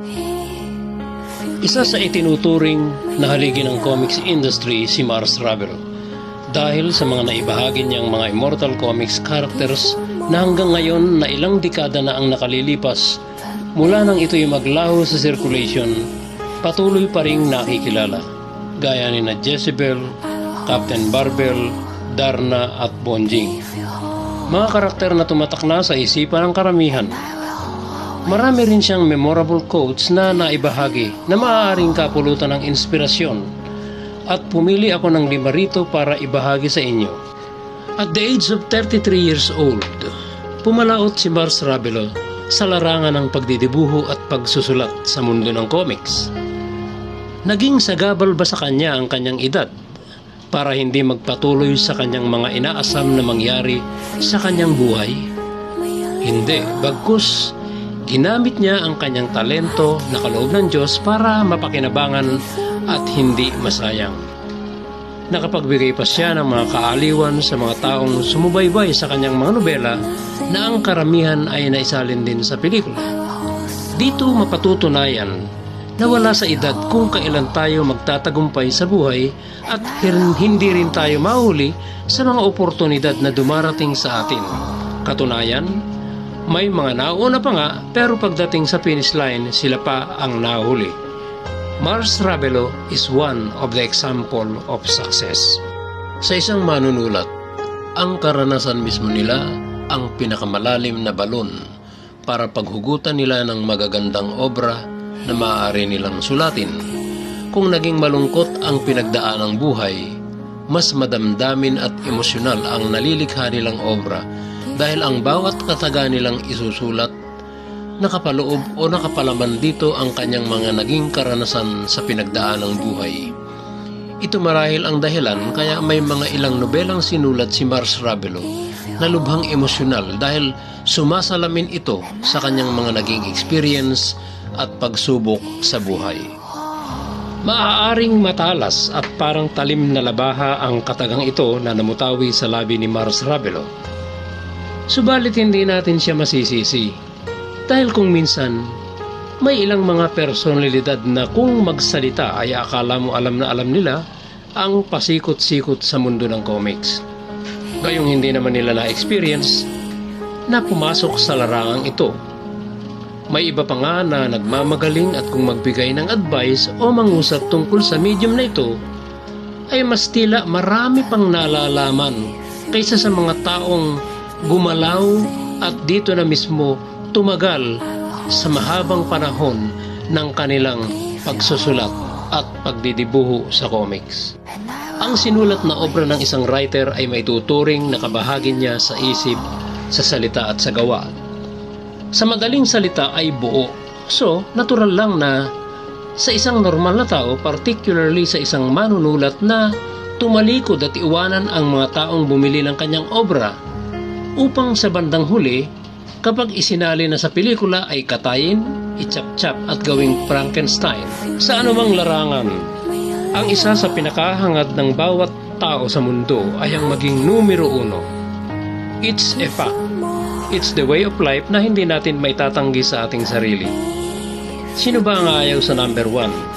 Isa sa itinuturing na haligi ng comics industry si Mars Ravelo dahil sa mga naibahagi niyang mga immortal comics characters na hanggang ngayon na ilang dekada na ang nakalilipas mula nang ito'y maglaho sa circulation, patuloy pa ring nakikilala gaya ni na Jezebel, Captain Barbell, Darna at Bonjing. Mga karakter na tumatak na sa isipan ng karamihan. Marami rin siyang memorable quotes na naibahagi na maaaring kapulutan ng inspirasyon at pumili ako ng 5 rito para ibahagi sa inyo. At the age of 33 years old, pumalaot si Mars Ravelo sa larangan ng pagdidibuho at pagsusulat sa mundo ng comics. Naging sagabal ba sa kanya ang kanyang edad para hindi magpatuloy sa kanyang mga inaasam na mangyari sa kanyang buhay? Hindi, bagkus ginamit niya ang kanyang talento na kaloob ng Diyos para mapakinabangan at hindi masayang. Nakapagbigay pa siya ng mga kaaliwan sa mga taong sumubaybay sa kanyang mga nobela na ang karamihan ay naisalin din sa pelikula. Dito mapatutunayan na wala sa edad kung kailan tayo magtatagumpay sa buhay at hindi rin tayo mahuli sa mga oportunidad na dumarating sa atin. Katunayan, may mga nauna pa nga pero pagdating sa finish line sila pa ang nahuli. Mars Ravelo is one of the example of success. Sa isang manunulat, ang karanasan mismo nila ang pinakamalalim na balon para paghugutan nila ng magagandang obra na maaari nilang sulatin. Kung naging malungkot ang pinagdaanang buhay, mas madamdamin at emosyonal ang nalilikha nilang obra dahil ang bawat kataga nilang isusulat, nakapaloob o nakapalaman dito ang kanyang mga naging karanasan sa pinagdaanang buhay. Ito marahil ang dahilan kaya may mga ilang nobelang sinulat si Mars Ravelo na lubhang emosyonal dahil sumasalamin ito sa kanyang mga naging experience at pagsubok sa buhay. Maaaring matalas at parang talim na labaha ang katagang ito na namutawi sa labi ni Mars Ravelo. Subalit hindi natin siya masisisi dahil kung minsan may ilang mga personalidad na kung magsalita ay akala mo alam na alam nila ang pasikot-sikot sa mundo ng comics. Gayong hindi naman nila na-experience na pumasok sa larangang ito. May iba pa nga na nagmamagaling at kung magbigay ng advice o mangusap tungkol sa medium na ito ay mas tila marami pang nalalaman kaysa sa mga taong gumalaw at dito na mismo tumagal sa mahabang panahon ng kanilang pagsusulat at pagdidibuho sa comics. Ang sinulat na obra ng isang writer ay may tuturing na kabahagi niya sa isip, sa salita at sa gawa. Sa madaling salita ay buo. So, natural lang na sa isang normal na tao, particularly sa isang manunulat na tumalikod at iwanan ang mga taong bumili ng kanyang obra upang sa bandang huli, kapag isinali na sa pelikula ay katayin, ichap-chap at gawing Frankenstein sa anumang larangan. Ang isa sa pinakahangad ng bawat tao sa mundo ay ang maging numero 1. It's a fact. It's the way of life na hindi natin maitatanggi sa ating sarili. Sino ba ang ayaw sa number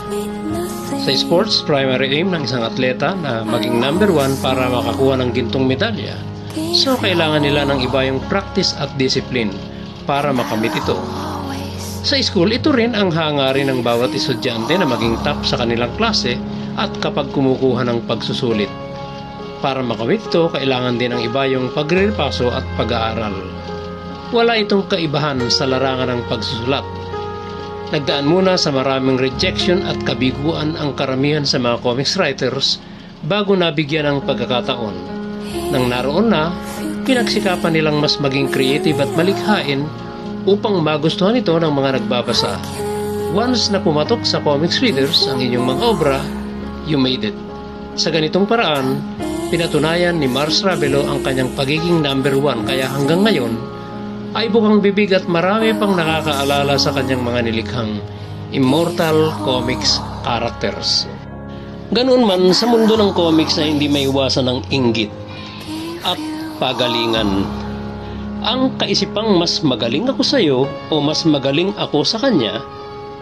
1? Sa sports, primary aim ng isang atleta na maging number 1 para makakuha ng gintong medalya. So, kailangan nila ng iba yung practice at discipline para makamit ito. Sa school, ito rin ang hangarin ng bawat estudyante na maging top sa kanilang klase at kapag kumukuha ng pagsusulit. Para makamit ito, kailangan din ng iba yung pagrepaso at pag-aaral. Wala itong kaibahan sa larangan ng pagsusulat. Nagdaan muna sa maraming rejection at kabiguan ang karamihan sa mga comics writers bago nabigyan ng pagkakataon. Nang naroon na, pinagsikapan nilang mas maging creative at malikhain upang magustuhan ito ng mga nagbabasa. Once na pumatok sa comics readers ang inyong mga obra, you made it. Sa ganitong paraan, pinatunayan ni Mars Ravelo ang kanyang pagiging number 1 kaya hanggang ngayon ay bukang bibig at marami pang nakakaalala sa kanyang mga nilikhang immortal comics characters. Ganoon man sa mundo ng comics na hindi may iwasan ng inggit at pagalingan. Ang kaisipang mas magaling ako sa iyo o mas magaling ako sa kanya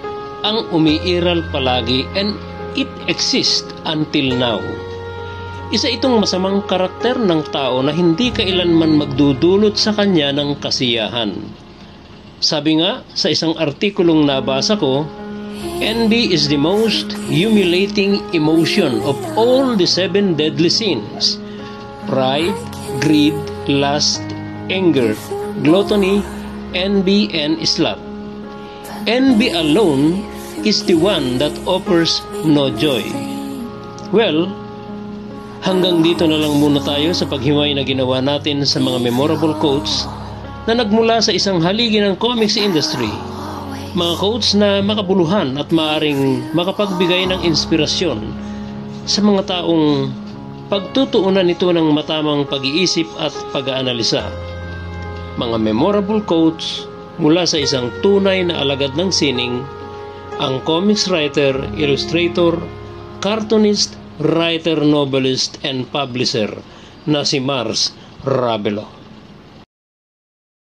ang umiiral palagi and it exists until now. Isa itong masamang karakter ng tao na hindi kailanman magdudulot sa kanya ng kasiyahan. Sabi nga sa isang artikulong nabasa ko, envy is the most humiliating emotion of all the 7 deadly sins: pride, greed, lust, anger, gluttony, envy, and sloth. Envy alone is the one that offers no joy. Well, hanggang dito na lang muna tayo sa paghimay na ginawa natin sa mga memorable quotes na nagmula sa isang haligi ng comics industry. Mga quotes na makabuluhan at maaring makapagbigay ng inspirasyon sa mga taong pagtutuunan nito ng matamang pag-iisip at pag-aanalisa. Mga memorable quotes mula sa isang tunay na alagad ng sining, ang comics writer, illustrator, cartoonist, writer, novelist, and publisher na si Mars Rabelo.